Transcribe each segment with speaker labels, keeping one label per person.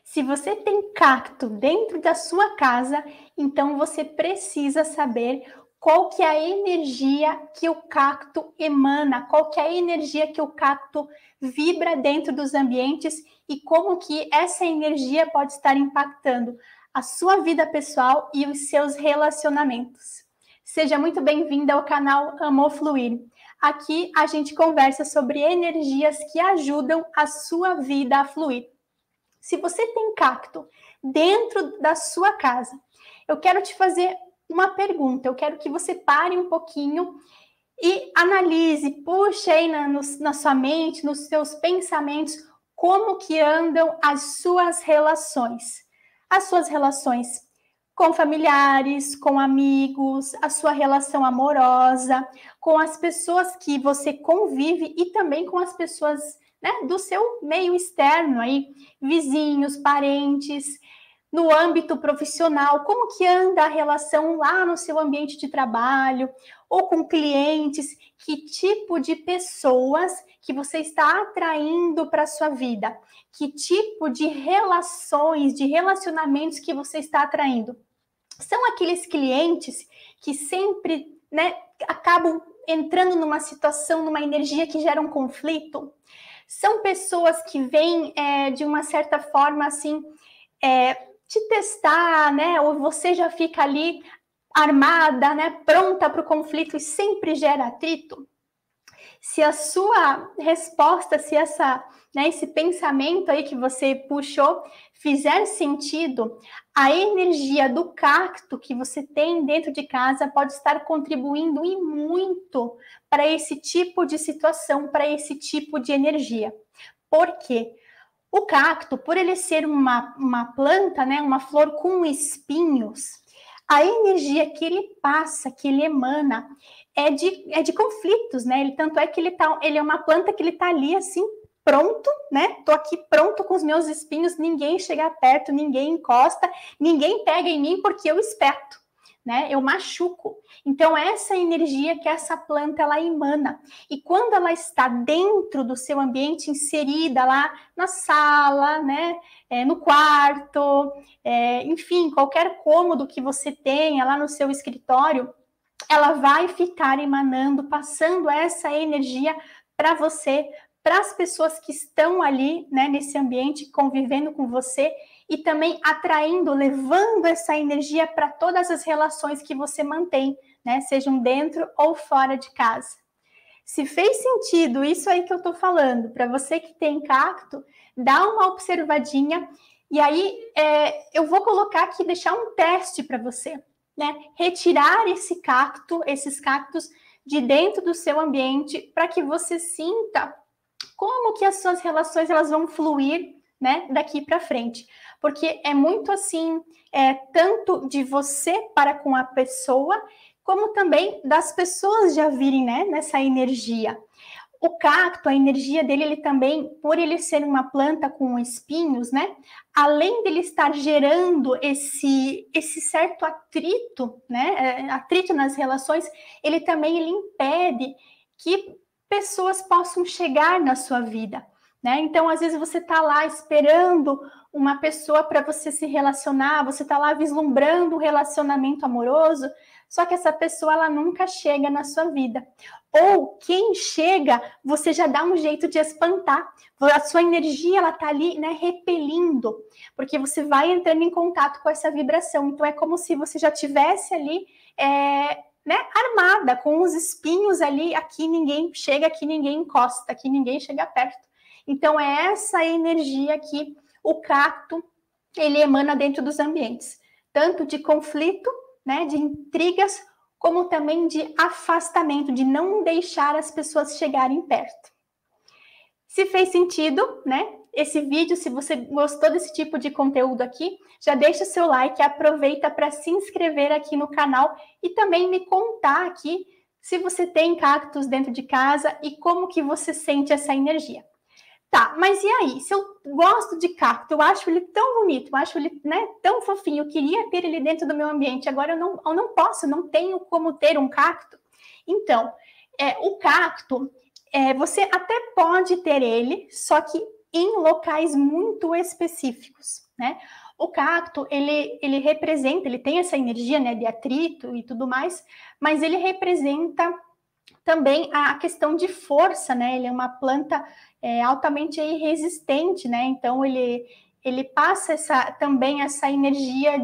Speaker 1: Se você tem cacto dentro da sua casa, então você precisa saber qual que é a energia que o cacto emana, qual que é a energia que o cacto vibra dentro dos ambientes e como que essa energia pode estar impactando a sua vida pessoal e os seus relacionamentos. Seja muito bem-vinda ao canal Amor Fluir. Aqui a gente conversa sobre energias que ajudam a sua vida a fluir. Se você tem cacto dentro da sua casa, eu quero te fazer uma pergunta. Eu quero que você pare um pouquinho e analise, puxe aí na sua mente, nos seus pensamentos, como que andam as suas relações. As suas relações com familiares, com amigos, a sua relação amorosa, com as pessoas que você convive e também com as pessoas, né, do seu meio externo aí, vizinhos, parentes, no âmbito profissional, como que anda a relação lá no seu ambiente de trabalho, ou com clientes, que tipo de pessoas que você está atraindo para a sua vida, que tipo de relações, de relacionamentos que você está atraindo. São aqueles clientes que sempre, né, acabam entrando numa situação, numa energia que gera um conflito. São pessoas que vêm de uma certa forma assim te testar, né? Ou você já fica ali armada, né, pronta para o conflito e sempre gera atrito. Se a sua resposta, se esse pensamento aí que você puxou fizer sentido, a energia do cacto que você tem dentro de casa pode estar contribuindo e muito para esse tipo de situação, para esse tipo de energia. Por quê? O cacto, por ele ser uma planta, né, uma flor com espinhos, a energia que ele passa, que ele emana, é de conflitos, né? Tanto é que ele é uma planta que ele tá ali assim, pronto, né? Tô aqui pronto com os meus espinhos, ninguém chega perto, ninguém encosta, ninguém pega em mim porque eu espeto, né? Eu machuco. Então, essa energia que essa planta ela emana. E quando ela está dentro do seu ambiente, inserida lá na sala, né? No quarto, enfim, qualquer cômodo que você tenha lá no seu escritório, ela vai ficar emanando, passando essa energia para você, para as pessoas que estão ali, né, nesse ambiente, convivendo com você, e também atraindo, levando essa energia para todas as relações que você mantém, né, sejam dentro ou fora de casa. Se fez sentido isso aí que eu estou falando, para você que tem cacto, dá uma observadinha, e aí eu vou colocar aqui, deixar um teste para você, né? Retirar esses cactos de dentro do seu ambiente, para que você sinta como que as suas relações elas vão fluir, né, daqui para frente. Porque é muito assim, tanto de você para com a pessoa, como também das pessoas já virem, né, nessa energia. O cacto, a energia dele, ele também, por ele ser uma planta com espinhos, né? Além dele estar gerando esse certo atrito, né? Atrito nas relações, ele também impede que pessoas possam chegar na sua vida, né? Então, às vezes você está lá esperando uma pessoa para você se relacionar, você está lá vislumbrando um relacionamento amoroso, só que essa pessoa ela nunca chega na sua vida. Ou quem chega, você já dá um jeito de espantar. A sua energia ela tá ali, né, repelindo, porque você vai entrando em contato com essa vibração. Então é como se você já tivesse ali, né, armada com os espinhos ali. Aqui ninguém chega, aqui ninguém encosta, aqui ninguém chega perto. Então é essa energia que o cacto ele emana dentro dos ambientes, tanto de conflito, né, de intrigas, como também de afastamento, de não deixar as pessoas chegarem perto. Se fez sentido, né, esse vídeo, se você gostou desse tipo de conteúdo aqui, já deixa o seu like, aproveita para se inscrever aqui no canal e também me contar aqui se você tem cactos dentro de casa e como que você sente essa energia. Tá, mas e aí? Se eu gosto de cacto, eu acho ele tão bonito, eu acho ele, né, tão fofinho, eu queria ter ele dentro do meu ambiente, agora eu não posso, não tenho como ter um cacto. Então, o cacto, você até pode ter ele, só que em locais muito específicos, né? O cacto, ele representa, ele tem essa energia, né, de atrito e tudo mais, mas ele representa também a questão de força, né? Ele é uma planta altamente resistente, né? Então ele passa também essa energia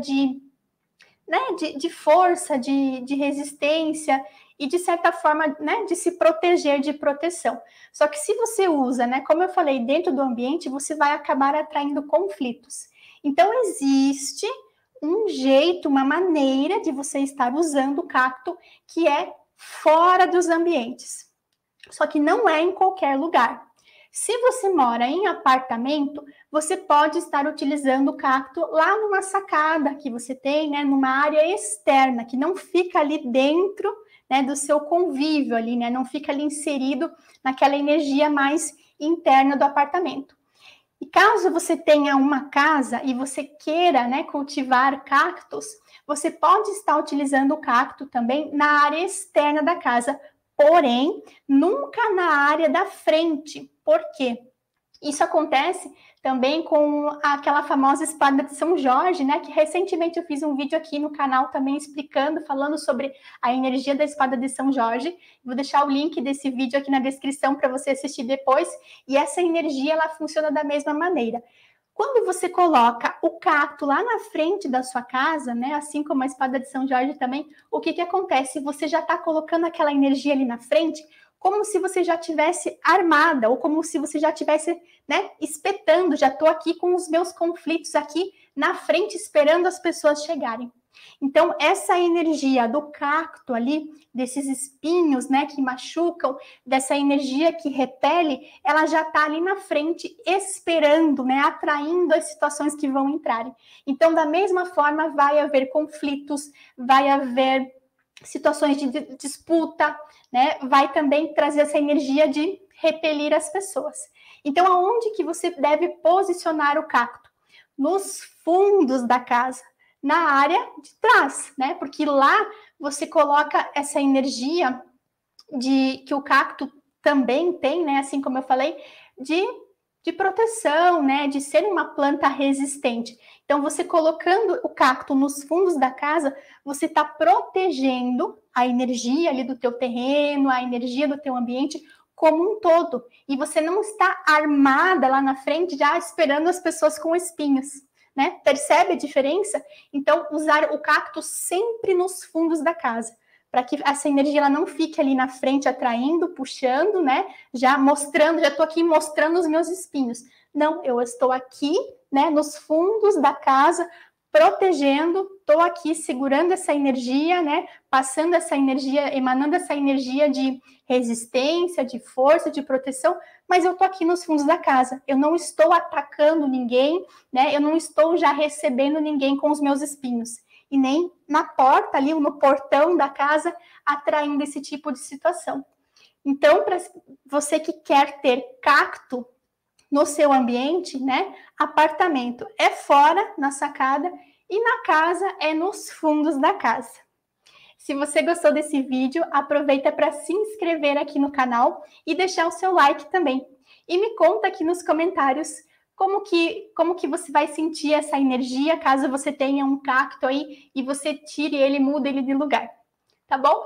Speaker 1: de força, de resistência e, de certa forma, né, de se proteger, de proteção. Só que se você usa, né, como eu falei, dentro do ambiente, você vai acabar atraindo conflitos. Então, existe um jeito, uma maneira de você estar usando o cacto que é fora dos ambientes. Só que não é em qualquer lugar. Se você mora em apartamento, você pode estar utilizando o cacto lá numa sacada que você tem, né, numa área externa, que não fica ali dentro, né, do seu convívio ali, né, não fica ali inserido naquela energia mais interna do apartamento. E caso você tenha uma casa e você queira, né, cultivar cactos, você pode estar utilizando o cacto também na área externa da casa, porém, nunca na área da frente. Por quê? Isso acontece também com aquela famosa espada de São Jorge, né? Que recentemente eu fiz um vídeo aqui no canal também explicando, falando sobre a energia da espada de São Jorge. Vou deixar o link desse vídeo aqui na descrição para você assistir depois. E essa energia, ela funciona da mesma maneira. Quando você coloca o cacto lá na frente da sua casa, né, assim como a espada de São Jorge também, o que acontece? Você já está colocando aquela energia ali na frente, como se você já tivesse armada, ou como se você já tivesse, né, espetando, já estou aqui com os meus conflitos aqui na frente, esperando as pessoas chegarem. Então, essa energia do cacto ali, desses espinhos, né, que machucam, dessa energia que repele, ela já está ali na frente, esperando, né, atraindo as situações que vão entrarem. Então, da mesma forma, vai haver conflitos, vai haver situações de disputa, né, vai também trazer essa energia de repelir as pessoas. Então, aonde que você deve posicionar o cacto? Nos fundos da casa, na área de trás, né? Porque lá você coloca essa energia que o cacto também tem, né? Assim como eu falei, de proteção, né? De ser uma planta resistente. Então, você colocando o cacto nos fundos da casa, você está protegendo a energia ali do teu terreno, a energia do teu ambiente como um todo. E você não está armada lá na frente, já esperando as pessoas com espinhos. Né? Percebe a diferença? Então, usar o cacto sempre nos fundos da casa, para que essa energia ela não fique ali na frente atraindo, puxando, né? Já estou aqui mostrando os meus espinhos. Não, eu estou aqui, né, nos fundos da casa, protegendo, estou aqui segurando essa energia, né? Passando essa energia, emanando essa energia de resistência, de força, de proteção, mas eu estou aqui nos fundos da casa. Eu não estou atacando ninguém, né? Eu não estou já recebendo ninguém com os meus espinhos. E nem na porta ali, no portão da casa, atraindo esse tipo de situação. Então, para você que quer ter cacto no seu ambiente, né? Apartamento é fora, na sacada, e na casa é nos fundos da casa. Se você gostou desse vídeo, aproveita para se inscrever aqui no canal e deixar o seu like também. E me conta aqui nos comentários como que você vai sentir essa energia caso você tenha um cacto aí e você tire ele, muda ele de lugar. Tá bom?